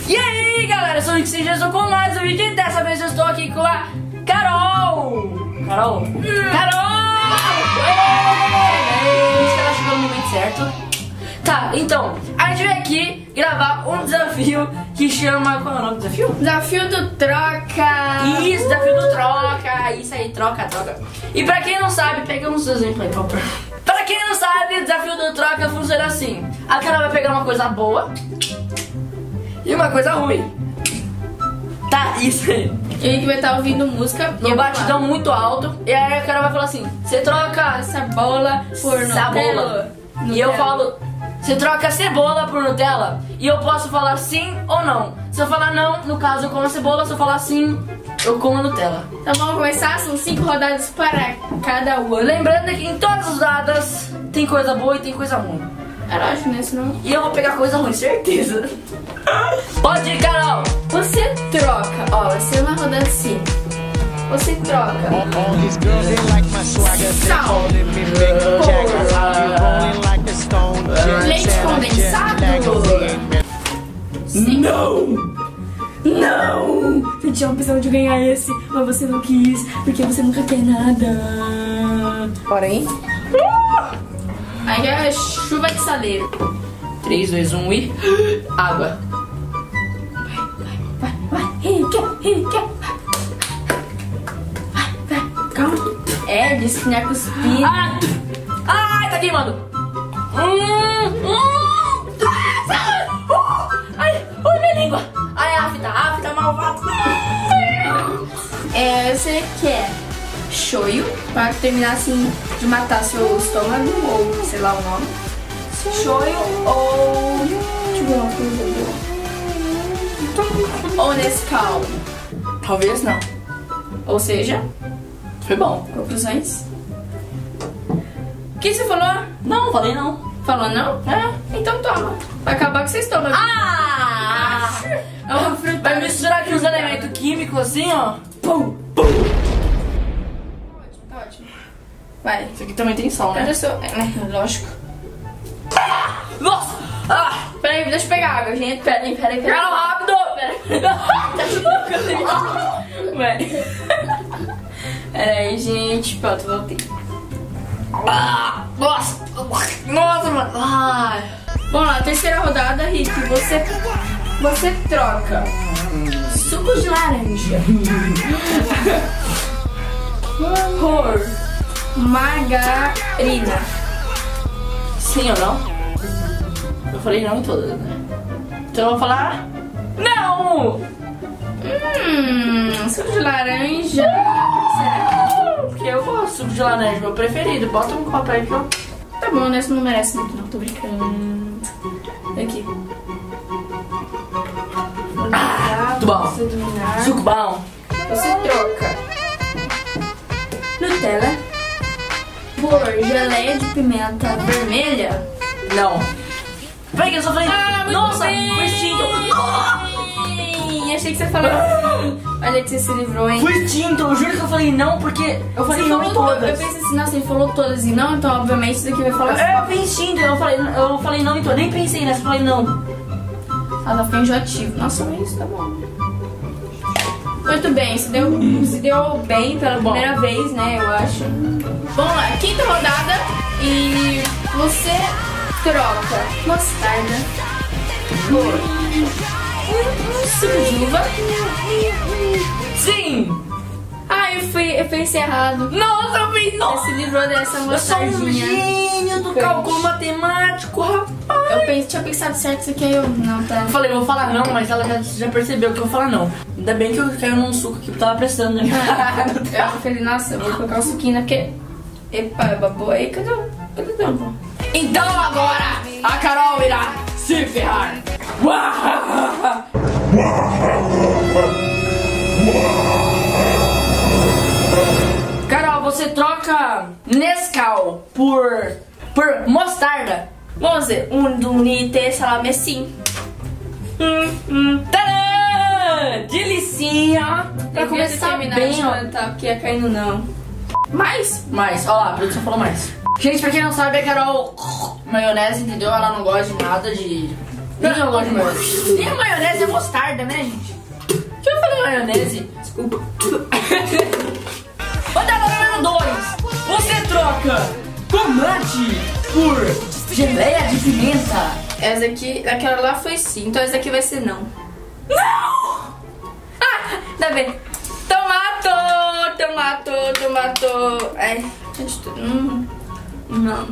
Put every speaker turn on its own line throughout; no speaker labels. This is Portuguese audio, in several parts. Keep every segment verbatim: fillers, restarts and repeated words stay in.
E aí galera, eu sou o Rick Seja, estou com mais um vídeo e dessa vez eu estou aqui com a Carol. Carol? Hum. Carol! Isso que ela chegou no momento certo. Tá, então, a gente veio aqui gravar um desafio que chama... Qual é o nome do desafio?
Desafio do troca.
Isso, desafio do troca. Isso aí, troca, troca. E pra quem não sabe, pega uns exemplos aí, Pauper. Pra quem não sabe, o desafio do troca funciona assim. A Carol vai pegar uma coisa boa e uma coisa ruim. Tá, isso aí.
Ele que vai estar ouvindo música
no batidão muito alto. E aí a Carol vai falar assim: você troca
essa bola por
cebola. E eu falo: você troca cebola por Nutella? E eu posso falar sim ou não. Se eu falar não, no caso eu como a cebola. Se eu falar sim, eu como a Nutella.
Então vamos começar, são cinco rodadas para cada uma.
Lembrando que em todas as rodadas tem coisa boa e tem coisa ruim.
É lógico, né? Senão...
E eu vou pegar coisa ruim, certeza. Pode ir, Carol.
Você troca, ó, vai ser uma rodada assim. Você troca sal, leite condensado. Sim.
Não! Não!
Você tinha a opção de ganhar esse, mas você não quis, porque você nunca quer nada.
Porém.
Aí é chuva de saleiro.
três, dois, um e... água.
Vai, vai, vai. Rica, rica. Vai, vai. Calma. É, disse que não é cuspir.
Ah. Ai, tá queimando. Hum, hum. Ai, oi, minha língua. Ai, afta, afta, malvado.
É, você quer shoyu pra terminar assim de matar seu estômago ou sei lá o nome. Shoyu ou deixa eu ver uma coisa boa. Ou Nescau.
Talvez não.
Ou seja,
foi bom.
Conclusões? O que você falou?
Não, falei não.
Falou não?
É.
Então toma. Vai acabar com seu estômago.
Ah!
É uma fruta.
Vai misturar aqui uns elementos químicos assim, ó. Pum, pum.
Tá ótimo. Vai.
Isso aqui também tem sal, né?
Cadê seu... É, né? Lógico.
Nossa! Ah!
Peraí, deixa eu pegar água, gente. Peraí, peraí, peraí.
Carol, rápido!
Peraí. Tá chupando. Vai. Peraí, gente. Pronto, voltei.
Ah! Nossa! Nossa, mano! Ai!
Vamos lá, terceira rodada, Rick. Você, você troca suco de laranja por margarina.
Sim ou não? Eu falei não em todas, né? Então eu vou falar não!
Hum, suco de laranja. Será?
Porque eu gosto de suco de laranja, meu preferido. Bota um copo aí que eu...
Tá bom, né? Isso não merece muito, não. Tô brincando. Aqui.
Ah, muito bom. Suco bom.
Você troca Nutella por geleia de pimenta vermelha?
Não. Peraí que eu só falei...
Ah, muito
nossa,
bem.
foi extinto.
Achei que você falou. Olha que você se livrou, hein?
Foi extinto, eu juro que eu falei não porque eu falei
Você
não em
falou,
todas.
eu pensei assim, nossa, ele falou todas e não, então obviamente isso daqui vai falar assim.
É, foi extinto, eu falei, eu falei não em todas. Nem pensei nessa, eu falei não.
Ela ficou enjoativo. Nossa, mas isso tá bom. Muito bem, se deu, se deu bem pela
Bom.
primeira vez, né, eu acho. Vamos lá, quinta rodada e você troca mostarda por suco de uva.
Sim!
Ah, eu, fui, eu pensei errado.
Nossa, eu fiz não!
Você se livrou dessa
Eu sou um
mostardinha.
gênio do cálculo matemático, rapaz!
Eu pensei, tinha pensado certo isso aqui, aí eu não, tá.
Eu falei, vou falar não, mas ela já, já percebeu que eu vou falar não. Ainda bem que eu caiu num suco aqui, eu tava prestando, né?
Eu falei, nossa, eu vou colocar o suquinho, né? Porque. Epa, babou aí, cadê o. Cadê o tampo?
Então agora, a Carol irá se ferrar! Carol, você troca Nescau por, por mostarda.
Vamos ver, um dunite salame sim.
Hum, hum. Tadã! Delicinha! Pra começar bem, ó.
Tá, porque ia caindo não. Mais?
Mais, ó lá, a produção falou mais. Gente, pra quem não sabe, a Carol maionese, entendeu? Ela não gosta de nada de Nem eu gosto de maionese. Nem a maionese é mostarda, né, gente? Deixa eu falar maionese. Desculpa. Rodada número dois. Você troca tomate por geleia de pimenta.
Essa aqui, aquela lá foi sim, então essa aqui vai ser não.
Não!
Ah, tá bem. Tomato, tomato, tomato. Ai, hum, não.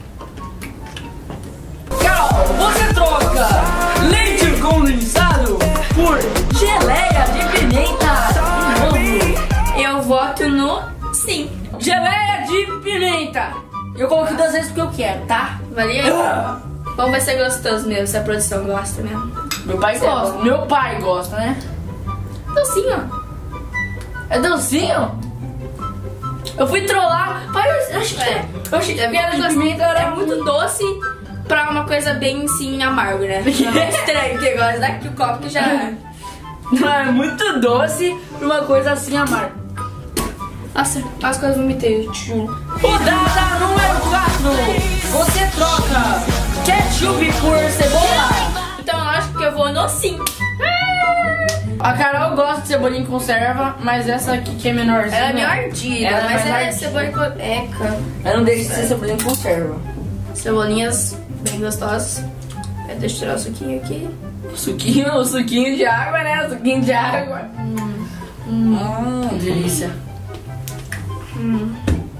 Carol, você troca leite condensado por geleia de pimenta. De novo.
Eu voto no sim.
Geleia de pimenta. Eu coloquei duas vezes porque eu quero, tá?
Valeu? Bom, vai ser gostoso mesmo, se a produção gosta mesmo.
Meu pai
Isso é
gosta.
bom.
Meu pai gosta, né?
Docinho.
É docinho? Eu fui trollar. Pai, eu achei que,
É.
eu achei que
É
piada de
muito
pimenta era
É muito doce pra uma coisa bem, sim, amargo, né? Não é estranho, porque gosta daqui o copo que já...
Não, é muito doce pra uma coisa assim amarga.
Nossa, quase que eu vomitei, eu te juro.
Rodada número quatro. Você troca ketchup por cebola.
Então eu acho que eu vou no sim.
A Carol gosta de cebolinha em conserva, mas essa aqui que é menorzinha.
Ela é meio ardida,
Ela é
mas
mais
ela é
ardida.
cebola em co- Eca.
Mas não deixa de ser cebolinha em conserva.
Cebolinhas bem gostosas. É, deixa eu tirar o suquinho aqui.
O suquinho, o suquinho de água, né? O suquinho de água.
Hum.
Hum, delícia.
Hum.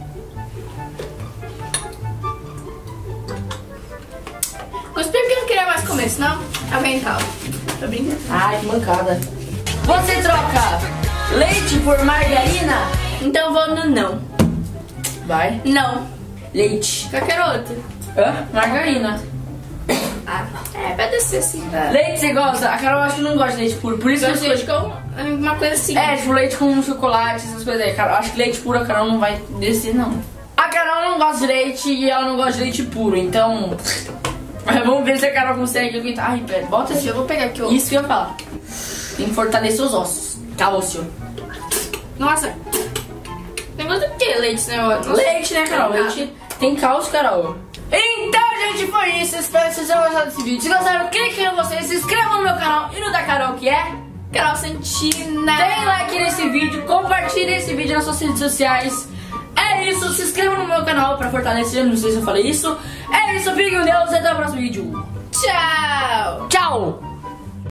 Gostei porque eu não queria mais comer, senão aguentava. Tô brincando.
Ai, que mancada. Você troca leite por margarina?
Então eu vou no não.
Vai.
Não.
Leite.
Qualquer outro.
Hã? Margarina.
Ah, é, vai descer assim.
Leite você gosta? A Carol acho que não gosta de leite puro. Por isso que eu
Gosto de
escolhi.
leite com uma coisa assim.
É, tipo leite com chocolate, essas coisas aí. Carol, acho que leite puro a Carol não vai descer, não. A Carol não gosta de leite e ela não gosta de leite puro, então. Vamos ver se a Carol consegue aguentar. Ai, pera, bota esse.
Eu vou pegar aqui o...
Isso que eu ia falar. Tem que fortalecer os ossos. Cálcio.
Nossa. Tem gosto de que leite, né? Nossa.
Leite, né, Carol?
Ah.
Leite tem cálcio, Carol. Então, gente, foi isso. Espero que vocês tenham gostado desse vídeo. Se gostaram, cliquem em vocês, se inscrevam no meu canal e no da Carol, que é
Carol Santina.
Deem like nesse vídeo, compartilhem esse vídeo nas suas redes sociais. É isso, se inscrevam no meu canal pra fortalecer, não sei se eu falei isso. É isso, fiquem com Deus e até o próximo vídeo.
Tchau.
Tchau!